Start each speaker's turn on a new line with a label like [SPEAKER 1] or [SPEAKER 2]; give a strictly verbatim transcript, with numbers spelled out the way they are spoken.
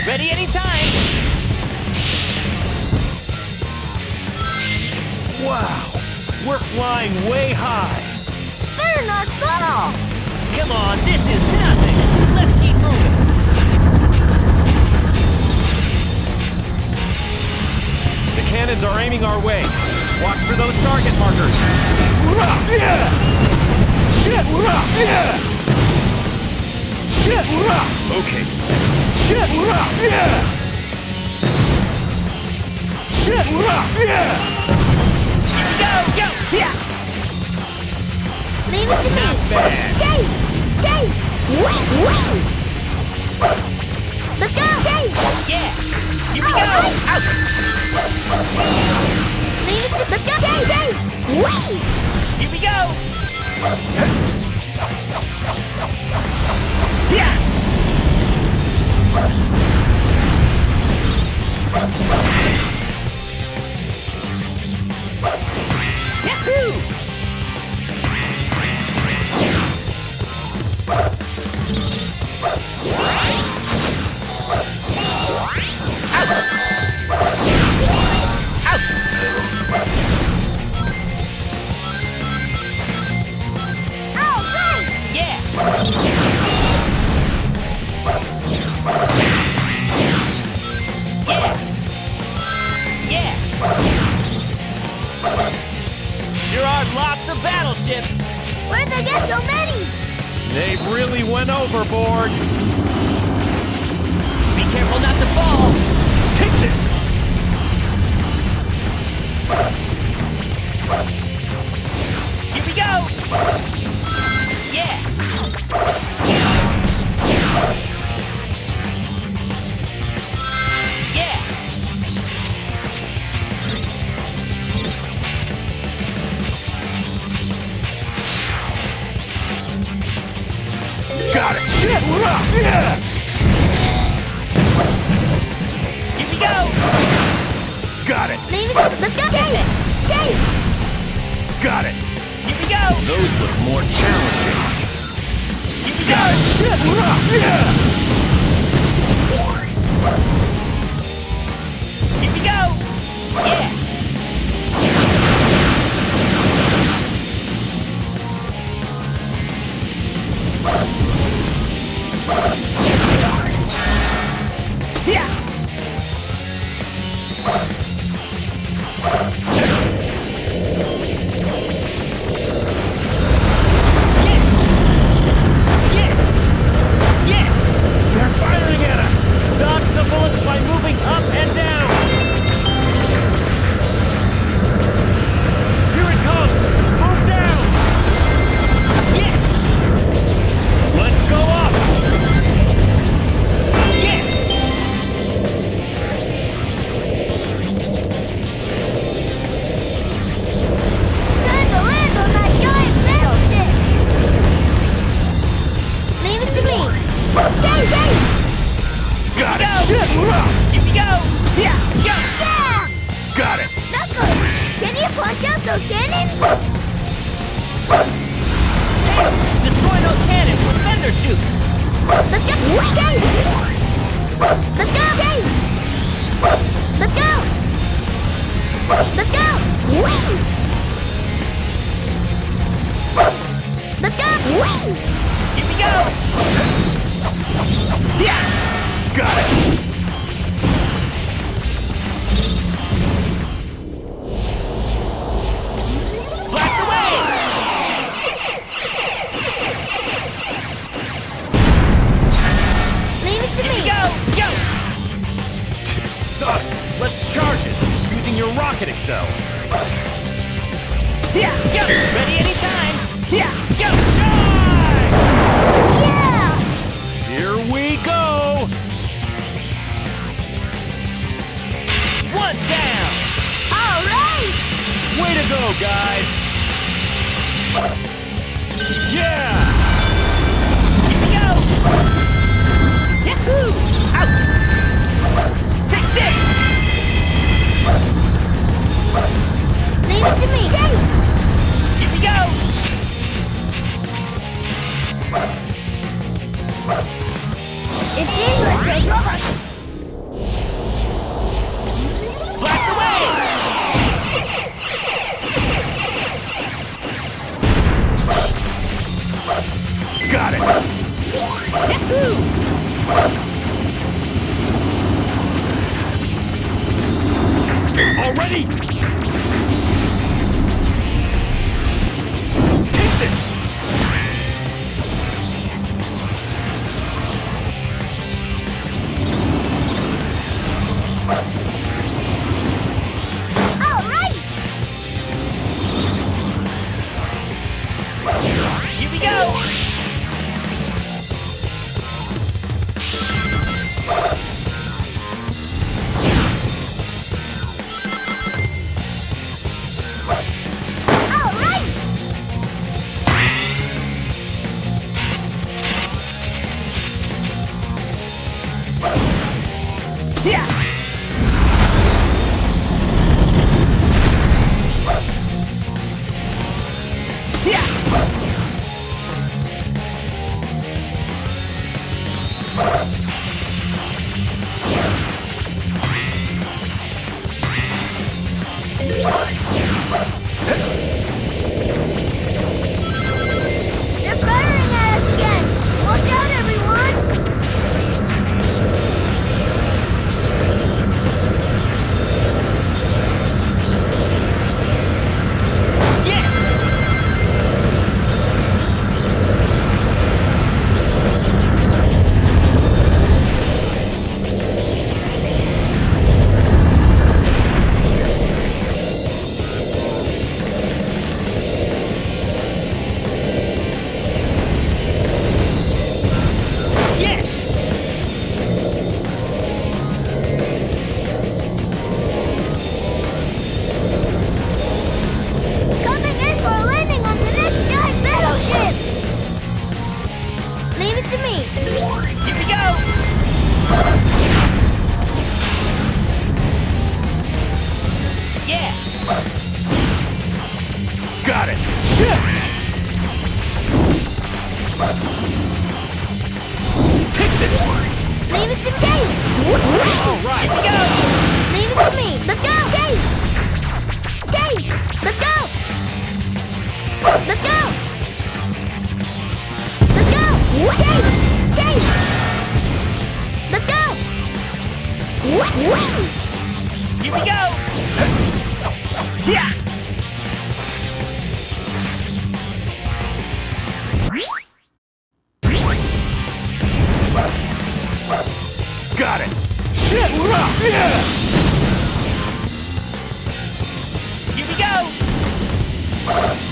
[SPEAKER 1] Ready anytime!
[SPEAKER 2] Wow! We're flying way high!
[SPEAKER 3] Better not fall!
[SPEAKER 1] Come on, this is nothing! Let's keep moving!
[SPEAKER 2] The cannons are aiming our way. Watch for those target markers. Yeah! Shit! Yeah! Shit! Okay. Shit! Yeah! Shit! Yeah!
[SPEAKER 1] Go, go! Yeah!
[SPEAKER 3] Leave it to me!
[SPEAKER 1] Not bad!
[SPEAKER 3] Dave! Dave! Wait! Wait! Let's go! Dave!
[SPEAKER 1] Yeah! Here we
[SPEAKER 3] Oh,
[SPEAKER 1] go!
[SPEAKER 3] right.
[SPEAKER 1] Out!
[SPEAKER 3] Leave it to... Let's go! Dave! Dave! Wait!
[SPEAKER 1] Here we go! Yeah! Yahoo!
[SPEAKER 3] All right!
[SPEAKER 1] Yeah! Yeah! Yeah! Sure are lots of battleships!
[SPEAKER 3] Where'd they get so many?
[SPEAKER 2] They really went overboard.
[SPEAKER 1] Be careful not to fall!
[SPEAKER 2] Take this!
[SPEAKER 1] Here we go! Yeah! Yeah!
[SPEAKER 2] Got it! Shit! Yeah!
[SPEAKER 1] Here we go!
[SPEAKER 2] Got it!
[SPEAKER 3] Leave it to... Let's go! Dave! Dave!
[SPEAKER 1] Here
[SPEAKER 2] Got it!
[SPEAKER 1] we go!
[SPEAKER 2] Those look more challenging.
[SPEAKER 1] Here we go!
[SPEAKER 2] Shit! Yeah!
[SPEAKER 1] Here we go! Yeah! Yeah! Yes! Yes!
[SPEAKER 2] They're firing at us! Dodge the bullets by moving up and down! Here it comes! Move down!
[SPEAKER 1] Yes!
[SPEAKER 2] Let's go up!
[SPEAKER 1] Yes!
[SPEAKER 3] Time to land on that giant battleship! Leave it to me! Dave! Dave!
[SPEAKER 2] Got
[SPEAKER 1] Go!
[SPEAKER 2] it! Shit!
[SPEAKER 1] Here we go! Yeah! Go!
[SPEAKER 3] Yeah!
[SPEAKER 2] Got it!
[SPEAKER 3] Knuckles! Can you punch out those cannons?
[SPEAKER 1] Tails! Destroy those cannons with thunder shoot!
[SPEAKER 3] Let's go! Wait, Dave! Let's go, Dave! Let's go! Let's go! Wait! Let's go! Wait!
[SPEAKER 1] Here we go! Yeah!
[SPEAKER 2] Got it!
[SPEAKER 1] Blast away!
[SPEAKER 3] Leave it to
[SPEAKER 1] Here we
[SPEAKER 3] me!
[SPEAKER 1] go! Go!
[SPEAKER 2] Son, let's charge it! Using your rocket excel!
[SPEAKER 1] Yeah! Go! Ready anytime! Yeah! Go! Charge!
[SPEAKER 3] Yeah!
[SPEAKER 2] Here we go!
[SPEAKER 1] One down!
[SPEAKER 3] All right!
[SPEAKER 2] Way to go, guys! Yeah!
[SPEAKER 1] Here we go! Yahoo! Out! Take this!
[SPEAKER 3] Leave it to me! Dave!
[SPEAKER 1] Here we go!
[SPEAKER 3] It seems like those robots
[SPEAKER 2] already? Take this!
[SPEAKER 3] All right.
[SPEAKER 1] Here we go!
[SPEAKER 3] All right.
[SPEAKER 1] Yeah! Yeah!
[SPEAKER 3] They're firing at us again. Watch out, everyone.
[SPEAKER 1] Yes! Yes!
[SPEAKER 3] Coming in for a landing on the next giant battleship. Leave it to me.
[SPEAKER 1] Here we go! Yeah!
[SPEAKER 2] Got it! Shit! Take this!
[SPEAKER 3] Leave it to me.
[SPEAKER 2] All right!
[SPEAKER 1] Here we go!
[SPEAKER 3] Leave it to me. Let's go. Dave. Dave. Let's go. Let's go. Let's go. Dave. Dave. Let's go.
[SPEAKER 1] Here we go! Yeah!
[SPEAKER 2] Got it! Shit! Rah! Yeah!
[SPEAKER 1] Here we go!